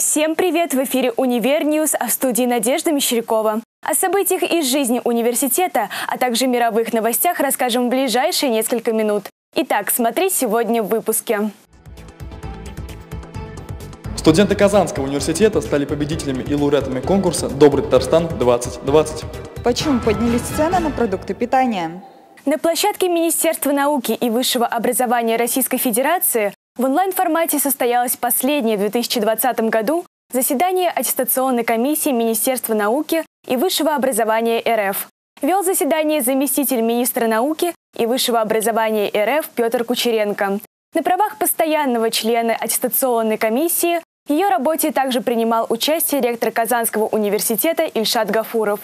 Всем привет! В эфире «Универньюз», а в студии Надежда Мещерякова. О событиях из жизни университета, а также мировых новостях расскажем в ближайшие несколько минут. Итак, смотри сегодня в выпуске. Студенты Казанского университета стали победителями и лауреатами конкурса «Добрый Татарстан-2020». Почему поднялись цены на продукты питания? На площадке Министерства науки и высшего образования Российской Федерации в онлайн-формате состоялось последнее в 2020 году заседание аттестационной комиссии Министерства науки и высшего образования РФ. Вел заседание заместитель министра науки и высшего образования РФ Петр Кучеренко. На правах постоянного члена аттестационной комиссии в ее работе также принимал участие ректор Казанского университета Ильшат Гафуров.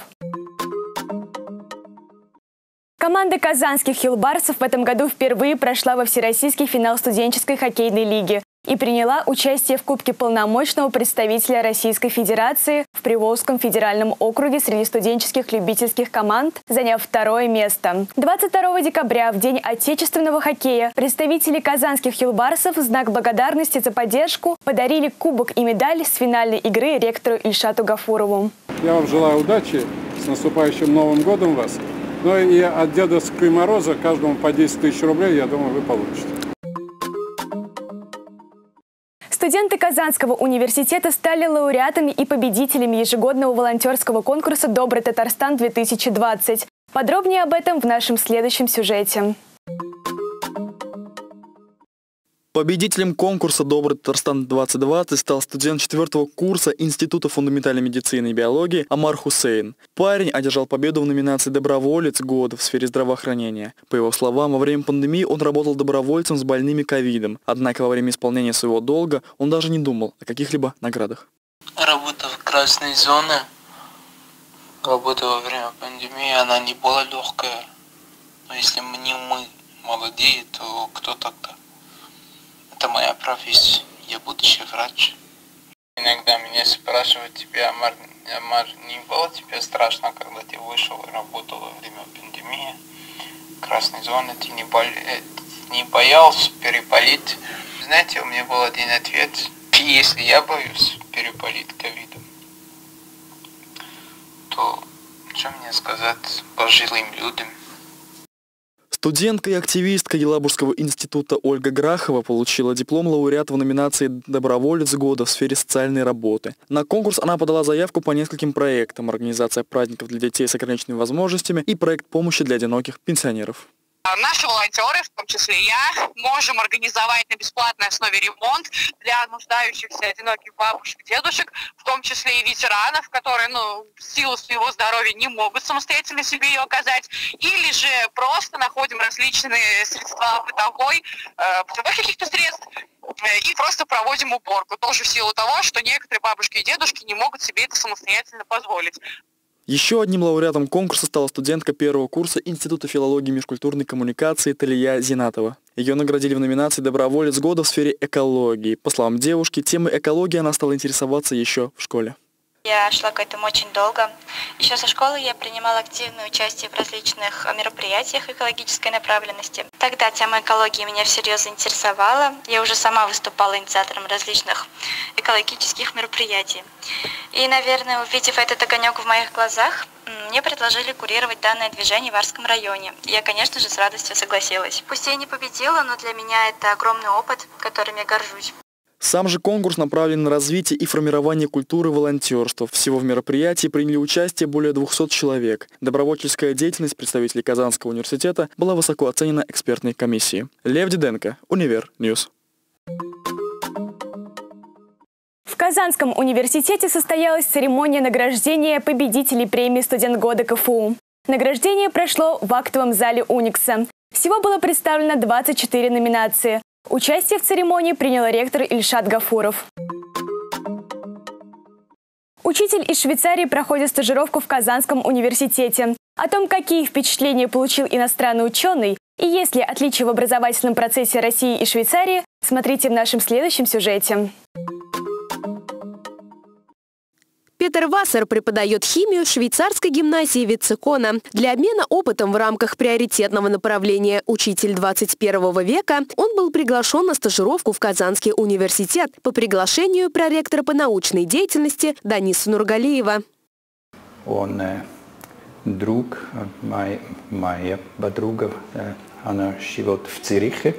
Команда казанских юлбарсов в этом году впервые прошла во всероссийский финал студенческой хоккейной лиги и приняла участие в Кубке полномочного представителя Российской Федерации в Приволжском федеральном округе среди студенческих любительских команд, заняв второе место. 22 декабря, в День отечественного хоккея, представители казанских юлбарсов в знак благодарности за поддержку подарили кубок и медаль с финальной игры ректору Ильшату Гафурову. Я вам желаю удачи, с наступающим Новым годом вас. Ну и от Дедовского Мороза каждому по 10 тысяч рублей, я думаю, вы получите. Студенты Казанского университета стали лауреатами и победителями ежегодного волонтерского конкурса «Добрый Татарстан-2020». Подробнее об этом в нашем следующем сюжете. Победителем конкурса «Добрый Татарстан-2020» стал студент 4-го курса Института фундаментальной медицины и биологии Амар Хусейн. Парень одержал победу в номинации «Доброволец года» в сфере здравоохранения. По его словам, во время пандемии он работал добровольцем с больными ковидом. Однако во время исполнения своего долга он даже не думал о каких-либо наградах. Работа в красной зоне, работа во время пандемии, она не была легкая. Но если не мы молодые, то кто тогда? Это моя профессия, я будущий врач. Иногда меня спрашивают, Амар, не было тебе страшно, когда ты вышел и работал во время пандемии? Красной зоны ты не боялся переболеть? Знаете, у меня был один ответ. Если я боюсь переболеть ковидом, то что мне сказать пожилым людям? Студентка и активистка Елабужского института Ольга Грахова получила диплом лауреата в номинации «Доброволец года» в сфере социальной работы. На конкурс она подала заявку по нескольким проектам: организация праздников для детей с ограниченными возможностями и проект помощи для одиноких пенсионеров. Наши волонтеры, в том числе я, можем организовать на бесплатной основе ремонт для нуждающихся одиноких бабушек, дедушек, в том числе и ветеранов, которые, в силу своего здоровья не могут самостоятельно себе ее оказать, или же просто находим различные средства бытовых каких-то средств и просто проводим уборку, тоже в силу того, что некоторые бабушки и дедушки не могут себе это самостоятельно позволить. Еще одним лауреатом конкурса стала студентка 1-го курса Института филологии и межкультурной коммуникации Талия Зинатова. Ее наградили в номинации «Доброволец года» в сфере экологии. По словам девушки, темой экологии она стала интересоваться еще в школе. Я шла к этому очень долго. Еще со школы я принимала активное участие в различных мероприятиях экологической направленности. Тогда тема экологии меня всерьез заинтересовала. Я уже сама выступала инициатором различных экологических мероприятий. И, наверное, увидев этот огонек в моих глазах, мне предложили курировать данное движение в Арском районе. Я, конечно же, с радостью согласилась. Пусть я и не победила, но для меня это огромный опыт, которым я горжусь. Сам же конкурс направлен на развитие и формирование культуры волонтерства. Всего в мероприятии приняли участие более 200 человек. Добровольческая деятельность представителей Казанского университета была высоко оценена экспертной комиссией. Лев Диденко, Универньюз. В Казанском университете состоялась церемония награждения победителей премии «Студент года КФУ». Награждение прошло в актовом зале Уникса. Всего было представлено 24 номинации. Участие в церемонии принял ректор Ильшат Гафуров. Учитель из Швейцарии проходит стажировку в Казанском университете. О том, какие впечатления получил иностранный ученый и есть ли отличия в образовательном процессе России и Швейцарии, смотрите в нашем следующем сюжете. Петер Вассер преподает химию в швейцарской гимназии Вицекона. Для обмена опытом в рамках приоритетного направления «Учитель 21 века» он был приглашен на стажировку в Казанский университет по приглашению проректора по научной деятельности Даниса Нургалиева. Он друг, моя подруга, она живет в Цюрихе.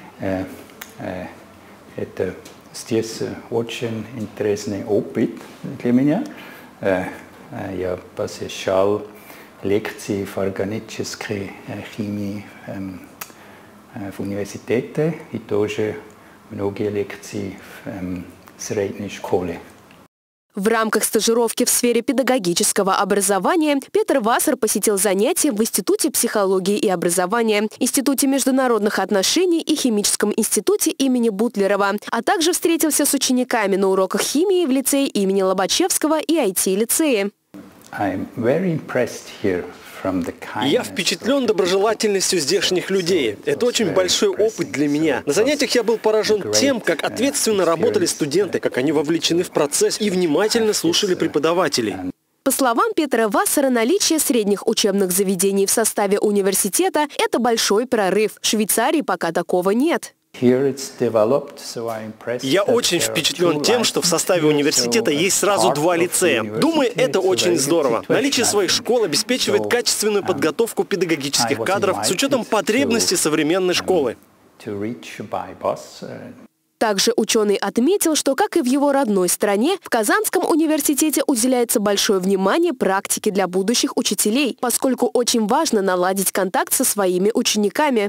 Это здесь очень интересный опыт для меня. Я посещал лекции в органической химии в университете и тоже многие лекции в средней школе. В рамках стажировки в сфере педагогического образования Петер Вассер посетил занятия в Институте психологии и образования, Институте международных отношений и Химическом институте имени Бутлерова, а также встретился с учениками на уроках химии в лицее имени Лобачевского и IT-лицее. Я впечатлен доброжелательностью здешних людей. Это очень большой опыт для меня. На занятиях я был поражен тем, как ответственно работали студенты, как они вовлечены в процесс и внимательно слушали преподавателей. По словам Петера Вассера, наличие средних учебных заведений в составе университета – это большой прорыв. В Швейцарии пока такого нет. Я очень впечатлен тем, что в составе университета есть сразу 2 лицея. Думаю, это очень здорово. Наличие своих школ обеспечивает качественную подготовку педагогических кадров с учетом потребностей современной школы. Также ученый отметил, что, как и в его родной стране, в Казанском университете уделяется большое внимание практике для будущих учителей, поскольку очень важно наладить контакт со своими учениками.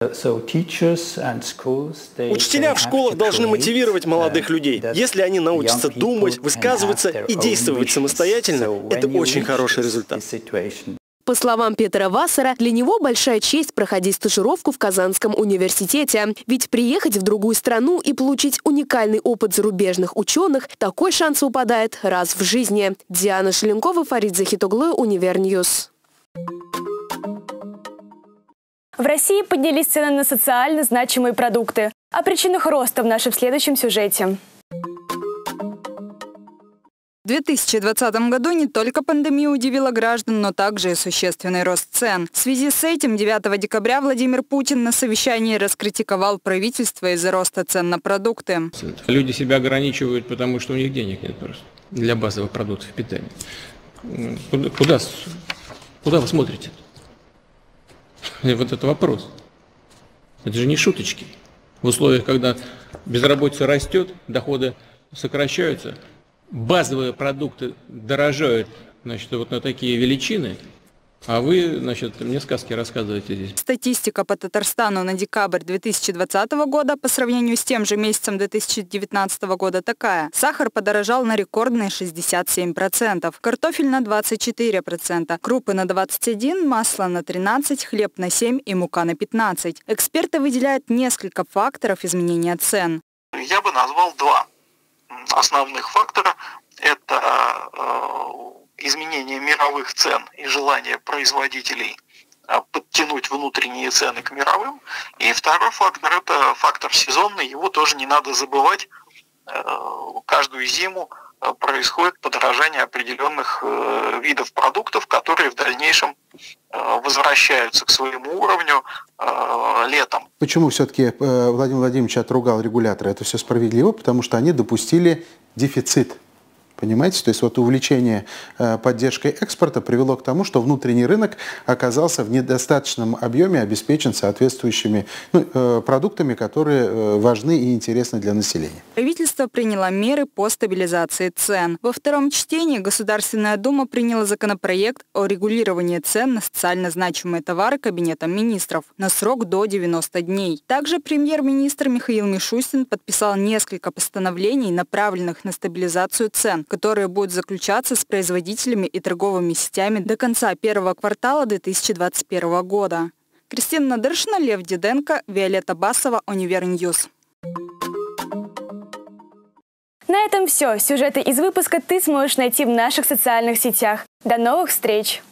Учителя в школах должны мотивировать молодых людей. Если они научатся думать, высказываться и действовать самостоятельно, это очень хороший результат. По словам Петера Вассера, для него большая честь проходить стажировку в Казанском университете. Ведь приехать в другую страну и получить уникальный опыт зарубежных ученых – такой шанс выпадает раз в жизни. Диана Шеленкова, Фарид Захитоглы, Универньюз. В России поднялись цены на социально значимые продукты. О причинах роста в нашем следующем сюжете. В 2020 году не только пандемия удивила граждан, но также и существенный рост цен. В связи с этим 9 декабря Владимир Путин на совещании раскритиковал правительство из-за роста цен на продукты. Люди себя ограничивают, потому что у них денег нет просто для базовых продуктов питания. Куда вы смотрите? Вот это вопрос. Это же не шуточки. В условиях, когда безработица растет, доходы сокращаются, базовые продукты дорожают, значит, вот на такие величины, а вы, значит, мне сказки рассказываете здесь. Статистика по Татарстану на декабрь 2020 года по сравнению с тем же месяцем 2019 года такая. Сахар подорожал на рекордные 67%, картофель на 24%, крупы на 21%, масло на 13%, хлеб на 7% и мука на 15%. Эксперты выделяют несколько факторов изменения цен. Я бы назвал 2 основных фактора. Это изменение мировых цен и желание производителей подтянуть внутренние цены к мировым. И второй фактор – это фактор сезонный, его тоже не надо забывать. Каждую зиму происходит подорожание определенных видов продуктов, которые в дальнейшем возвращаются к своему уровню летом. Почему все-таки Владимир Владимирович отругал регулятора? Это все справедливо, потому что они допустили дефицит. Понимаете? То есть вот увлечение поддержкой экспорта привело к тому, что внутренний рынок оказался в недостаточном объеме обеспечен соответствующими продуктами, которые важны и интересны для населения. Правительство приняло меры по стабилизации цен. Во втором чтении Государственная Дума приняла законопроект о регулировании цен на социально значимые товары Кабинетом министров на срок до 90 дней. Также премьер-министр Михаил Мишустин подписал несколько постановлений, направленных на стабилизацию цен, которые будут заключаться с производителями и торговыми сетями до конца первого квартала 2021 года. Кристина Надыршина, Лев Диденко, Виолетта Басова, Универньюз. На этом все. Сюжеты из выпуска ты сможешь найти в наших социальных сетях. До новых встреч!